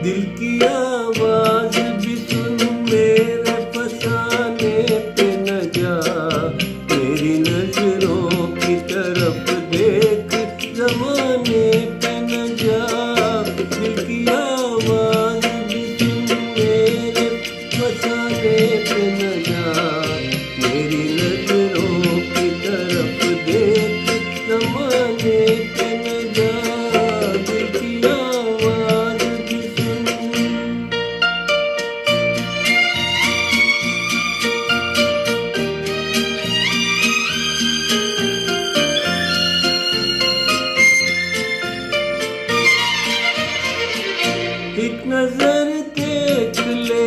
दिल की आवाज भी सुन, मेरे फसाने पे न जा। मेरी नजरों की तरफ देख, जमाने पे न जा। दिल की आवाज भी सुन, मेरे फसाने पे न जा। मेरी नजरों की तरफ देख, जमाने पे न जा। दिल की आवाज भी सुन। एक नजर देख ले,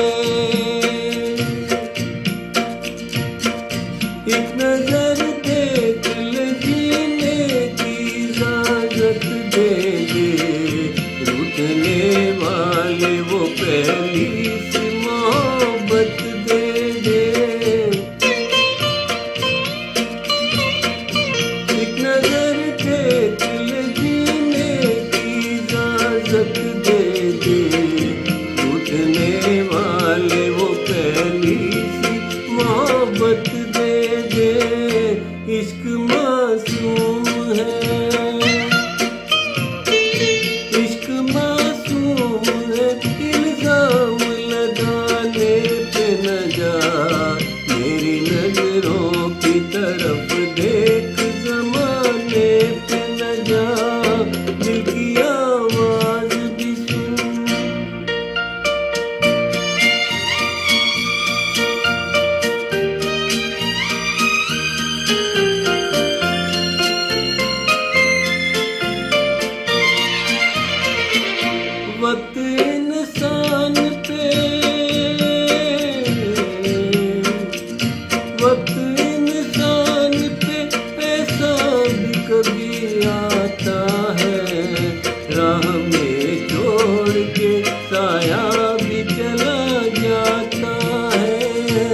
एक नजर देख ले, जीने की इजाजत दे दे। रूठने वाले वो पहली सी मोहब्बत दे दे। एक नजर देख ले, जीने की इजाजत दे दे। रूठने वाले वो पहली सी मोहब्बत दे दे। इश्क मासूम है, इश्क मासूम है, इल्जाम लगाने पे न जा। मेरी नजरों की तरफ देख, जमाने पे न जा। दिल की आवाज भी सुन। वक्त इंसान पे, वक्त इंसान पे ऐसा भी कभी आता है। राह में छोड़ के साया भी चला जाता है।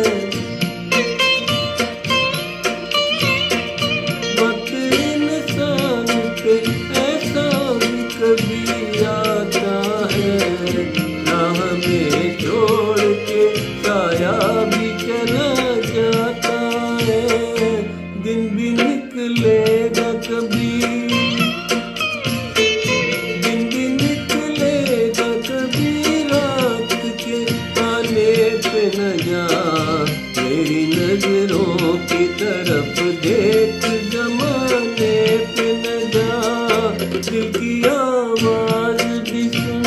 वक्त इंसान पे ऐसा भी कभी आता है। राह में छोड़ के साया भी चला जाता है। दिन भी निकलेगा कभी, दिन भी निकलेगा कभी, रात के आने पे न जा। मेरी नजरों की तरफ देख, जमाने पे न जा। दिल की आवाज भी सुन।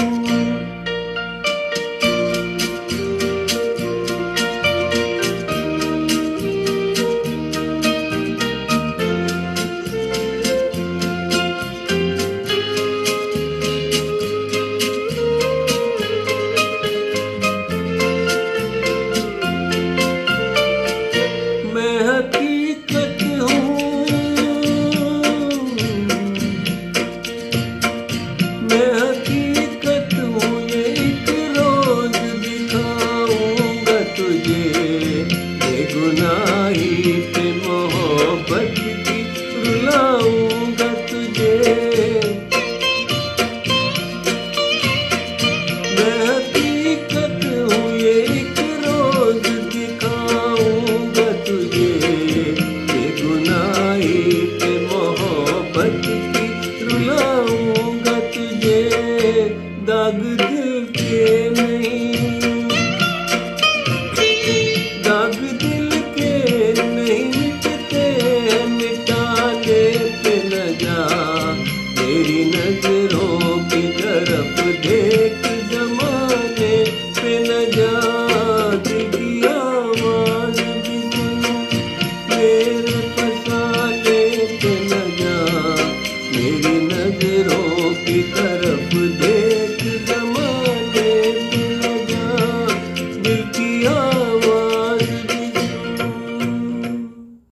मैं हकीकत हूँ, मैं हकीकत हूँ, ये एक रोज दिखाऊंगा तुझे। बेगुनाही पे मोहब्बत की रुलाऊंगा तुझे। मैं हकीकत हूँ, ये एक रोज दिखाऊंगा तुझे। बेगुनाही पे मोहब्बत की रुलाऊंगा तुझे। दाग दिल के